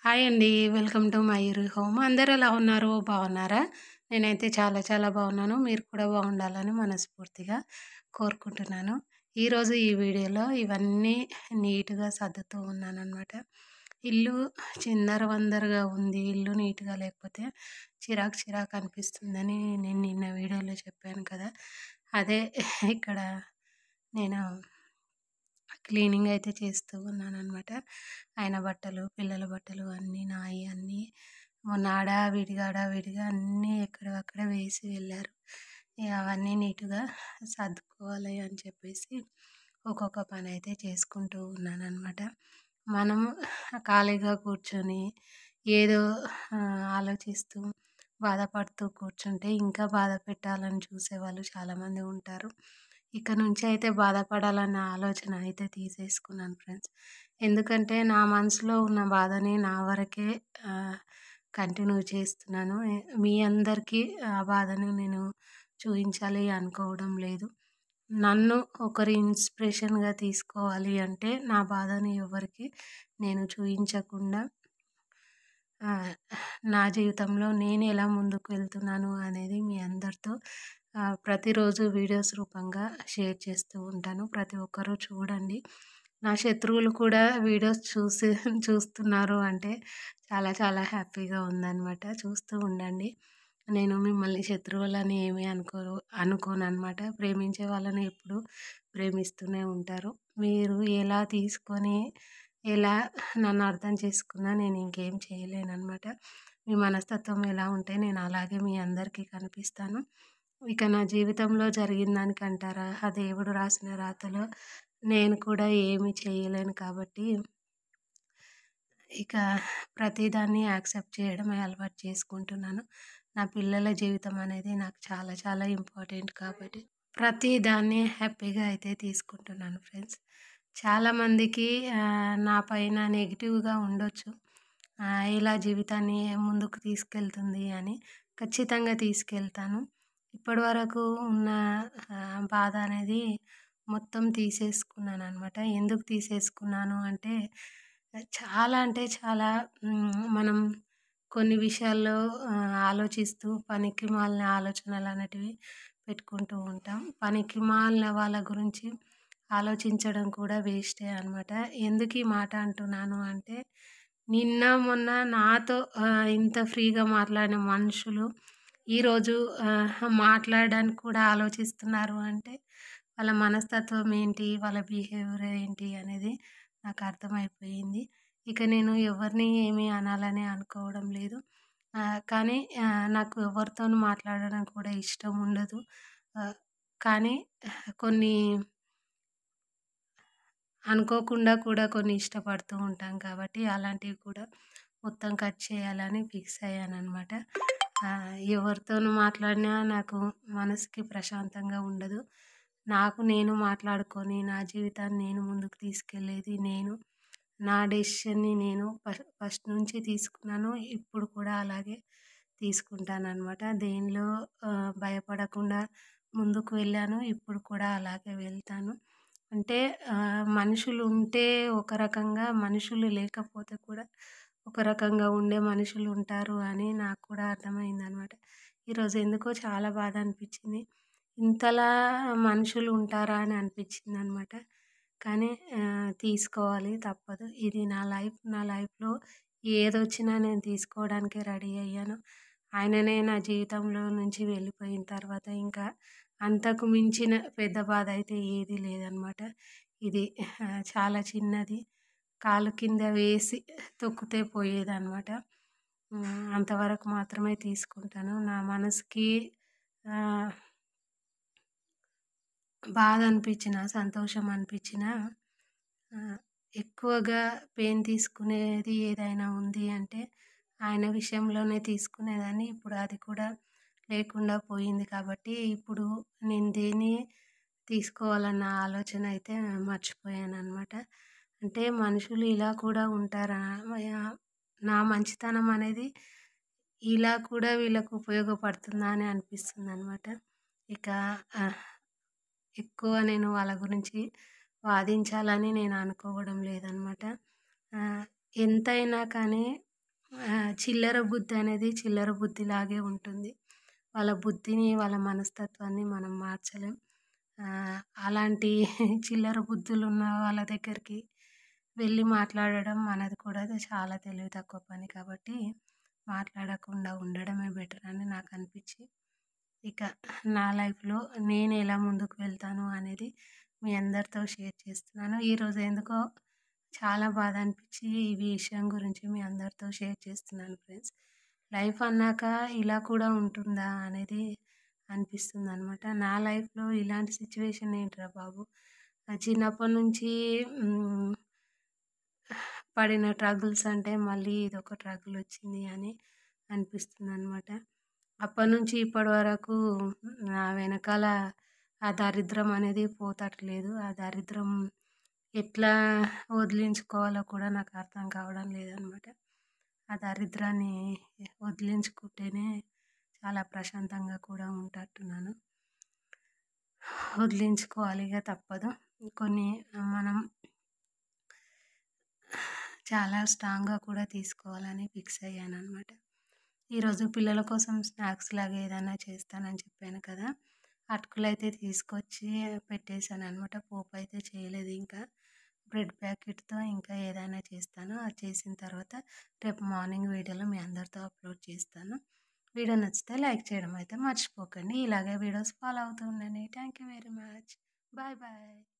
Hi అండి. Welcome to Mayuri home. అందరూ ఎలా ఉన్నారు? బాగున్నారా? నేనైతే చాలా చాలా బాగున్నాను. మీరు కూడా బాగుండాలని మనస్ఫూర్తిగా కోరుకుంటున్నాను. ఈరోజు ఈ వీడియోలో ఇవన్నీ నీట్‌గా సర్దుతూ ఉన్నాననమాట. ఇల్లు చిందరవందరగా ఉంది. ఇల్లు నీట్‌గా లేకపోతే చిరాకు చిరాకు అనిపిస్తుందని నేను నిన్న వీడియోలో చెప్పాను కదా! అదే ఇక్కడ నేను క్లీనింగ్ అయితే చేస్తూ ఉన్నాననమాట. ఆయన బట్టలు, పిల్లల బట్టలు అన్నీ నాయి అన్నీ మొన్న హడావిడిగా అన్నీ ఎక్కడివక్కడ వేసి వెళ్ళారు. ఇగ అవన్నీ నీట్‌గా సర్దుకోవాలి అని చెప్పేసి ఒక్కొక్క పనైతే చేసుకుంటూ ఉన్నాననమాట. మనము ఖాళీగా కూర్చొని ఏదో ఆలోచిస్తూ, బాధపడుతూ కూర్చుంటే ఇంకా బాధ పెట్టాలని చూసేవాళ్ళు చాలామంది ఉంటారు. ఇక నుంచి అయితే బాధపడాలన్న ఆలోచన అయితే తీసేసుకున్నాను ఫ్రెండ్స్. ఎందుకంటే నా మనసులో ఉన్న బాధని నా వరకే ఆహ్, కంటిన్యూ చేస్తున్నాను. మీ అందరికీ ఆ బాధను నేను చూయించాలి అనుకోవడం లేదు. నన్ను ఒకరు ఇన్స్పిరేషన్‌గా తీసుకోవాలి అంటే నా బాధని ఎవరికీ నేను చూయించకుండా ఆహ్, నా జీవితంలో నేను ఎలా ముందుకు వెళ్తున్నాను అనేది మీ అందరితో ప్రతిరోజు వీడియోస్ రూపంగా షేర్ చేస్తూ ఉంటాను. ప్రతి ఒక్కరూ చూడండి. నా శత్రువులు కూడా వీడియోస్ చూస్తున్నారు అంటే చాలా చాలా హ్యాపీగా ఉందనమాట. చూస్తూ ఉండండి. నేను మిమ్మల్ని శత్రువులని ఏమీ అనుకోననమాట. ప్రేమించే వాళ్ళని ఎప్పుడూ ప్రేమిస్తూనే ఉంటారు. మీరు ఎలా తీసుకొని ఎలా నన్ను అర్థం చేసుకున్నా నేను ఇంకేం చేయలేననమాట. మీ మనస్తత్వం ఎలా ఉంటే నేను అలాగే మీ అందరికీ కనిపిస్తాను. ఇక నా జీవితంలో జరిగిన దానికంటారా, ఆ దేవుడు రాసిన రాతలో నేను కూడా ఏమి చేయలేను కాబట్టి ఇక ప్రతిదాన్ని యాక్సెప్ట్ చేయడమే అలవాటు చేసుకుంటున్నాను. నా పిల్లల జీవితం అనేది నాకు చాలా చాలా ఇంపార్టెంట్ కాబట్టి ప్రతిదాన్ని హ్యాపీగా అయితే తీసుకుంటున్నాను ఫ్రెండ్స్. చాలామందికి నా పైన నెగెటివ్‌గా ఉండొచ్చు. ఇలా జీవితాన్ని ముందుకు తీసుకెళ్తుంది అని. ఖచ్చితంగా తీసుకెళ్తాను. ఇప్పటివరకు ఉన్న బాధ అనేది మొత్తం తీసేసుకున్నాననమాట. ఎందుకు తీసేసుకున్నాను అంటే చాలా అంటే చాలా మనం కొన్ని విషయాల్లో ఆలోచిస్తూ పనికిమాలిన ఆలోచనలనేటివి పెట్టుకుంటూ ఉంటాం. పనికిమాలిన వాళ్ళ గురించి ఆలోచించడం కూడా వేస్టే అనమాట. ఎందుకు ఈ మాట అంటున్నాను అంటే, నిన్న మొన్న నాతో ఇంత ఫ్రీగా మాట్లాడిన మనుషులు ఈరోజు మాట్లాడడానికి కూడా ఆలోచిస్తున్నారు అంటే, వాళ్ళ మనస్తత్వం ఏంటి, వాళ్ళ బిహేవియర్ ఏంటి అనేది నాకు అర్థమైపోయింది. ఇక నేను ఎవరిని ఏమి అనాలని అనుకోవడం లేదు. కానీ నాకు ఎవరితోనూ మాట్లాడడం కూడా ఇష్టం ఉండదు. ఆహ్, కానీ కొన్ని అనుకోకుండా కూడా కొన్ని ఇష్టపడుతూ ఉంటాం కాబట్టి అలాంటివి కూడా మొత్తం కట్ చేయాలని ఫిక్స్ అయ్యాననమాట. ఎవరితోనూ మాట్లాడినా నాకు మనసుకి ప్రశాంతంగా ఉండదు. నాకు నేను మాట్లాడుకొని నా జీవితాన్ని నేను ముందుకు తీసుకెళ్ళేది నేను. నా డెసిషన్‌ని నేను ఫస్ట్ నుంచి తీసుకున్నాను. ఇప్పుడు కూడా అలాగే తీసుకుంటాననమాట. దేనిలో భయపడకుండా ముందుకు వెళ్ళాను. ఇప్పుడు కూడా అలాగే వెళ్తాను. అంటే మనుషులుంటే ఒక రకంగా, మనుషులు లేకపోతే కూడా ఒక రకంగా ఉండే మనుషులుంటారు అని నాకు కూడా అర్థమైందనమాట. ఈరోజు ఎందుకో చాలా బాధ అనిపిచ్చింది. ఇంతలా మనుషులు ఉంటారా అని అనిపిచ్చిందనమాట. కానీ తీసుకోవాలి తప్పదు. ఇది నా లైఫ్. నా లైఫ్‌లో ఏదొచ్చినా నేను తీసుకోవడానికే రెడీ అయ్యాను. ఆయననే నా జీవితంలో నుంచి వెళ్ళిపోయిన తర్వాత ఇంకా అంతకు మించిన పెద్ద బాధ అయితే ఏది లేదనమాట. ఇది చాలా చిన్నది. కాలు కింద వేసి తొక్కితే పోయేదనమాట. అంతవరకు మాత్రమే తీసుకుంటాను. నా మనసుకి ఆహ్, బాధ అనిపించినా, సంతోషం అనిపించినా ఆహ్, ఎక్కువగా పెయిన్ తీసుకునేది ఏదైనా ఉంది అంటే ఆయన విషయంలోనే తీసుకునేదాన్ని. ఇప్పుడు అది కూడా లేకుండా పోయింది కాబట్టి ఇప్పుడు నేను దేన్ని తీసుకోవాలన్న ఆలోచన అయితే మర్చిపోయాననమాట. అంటే మనుషులు ఇలా కూడా ఉంటారా? నా మంచితనం అనేది ఇలా కూడా వీళ్ళకు ఉపయోగపడుతుందా అని అనిపిస్తుందనమాట. ఇక ఆహ్, ఎక్కువ నేను వాళ్ళ గురించి వాదించాలని నేను అనుకోవడం లేదనమాట. ఆహ్, ఎంతైనా కానీ చిల్లర బుద్ధి అనేది చిల్లర బుద్ధిలాగే ఉంటుంది. వాళ్ళ బుద్ధిని, వాళ్ళ మనస్తత్వాన్ని మనం మార్చలేం. అలాంటి చిల్లర బుద్ధులున్న వాళ్ళ దగ్గరికి వెళ్ళి మాట్లాడడం మనది కూడా అది చాలా తెలివి తక్కువ పని కాబట్టి, మాట్లాడకుండా ఉండడమే బెటర్ అని నాకు అనిపించి, ఇక నా లైఫ్‌లో నేను ఎలా ముందుకు వెళ్తాను అనేది మీ అందరితో షేర్ చేస్తున్నాను. ఈరోజు ఎందుకో చాలా బాధ అనిపించి ఈ విషయం గురించి మీ అందరితో షేర్ చేస్తున్నాను ఫ్రెండ్స్. లైఫ్ అన్నాక ఇలా కూడా ఉంటుందా అనేది అనిపిస్తుందనమాట. నా లైఫ్‌లో ఇలాంటి సిట్యుయేషన్ ఏంట్రా బాబు! చిన్నప్పటి నుంచి హ్మ్, పడిన ట్రగుల్స్ అంటే మళ్ళీ ఇదొక ట్రగుల్ వచ్చింది అని అనిపిస్తుందనమాట. అప్పటినుంచి ఇప్పటి వరకు నా వెనకాల ఆ దరిద్రం అనేది పోతట్లేదు. ఆ దరిద్రం ఎట్లా వదిలించుకోవాలో కూడా నాకు అర్థం కావడం లేదనమాట. ఆ దరిద్రాన్ని వదిలించుకుంటేనే చాలా ప్రశాంతంగా కూడా ఉంటట్టున్నాను. వదిలించుకోవాలి ఇగ తప్పదు. కొన్ని మనం చాలా స్ట్రాంగ్‌గా కూడా తీసుకోవాలని ఫిక్స్ అయ్యాననమాట. ఈరోజు పిల్లల కోసం స్నాక్స్ లాగా ఏదైనా చేస్తానని చెప్పాను కదా! అటుకులైతే తీసుకొచ్చి పెట్టేసాననమాట. పోపయితే చేయలేదు ఇంకా. బ్రెడ్ ప్యాకెట్‌తో ఇంకా ఏదైనా చేస్తాను. అది చేసిన తర్వాత రేపు మార్నింగ్ వీడియోలో మీ అందరితో అప్లోడ్ చేస్తాను. వీడియో నచ్చితే లైక్ చేయడం అయితే మర్చిపోకండి. ఇలాగే వీడియోస్ ఫాలో అవుతూ ఉండండి. Thank you very much. Bye bye.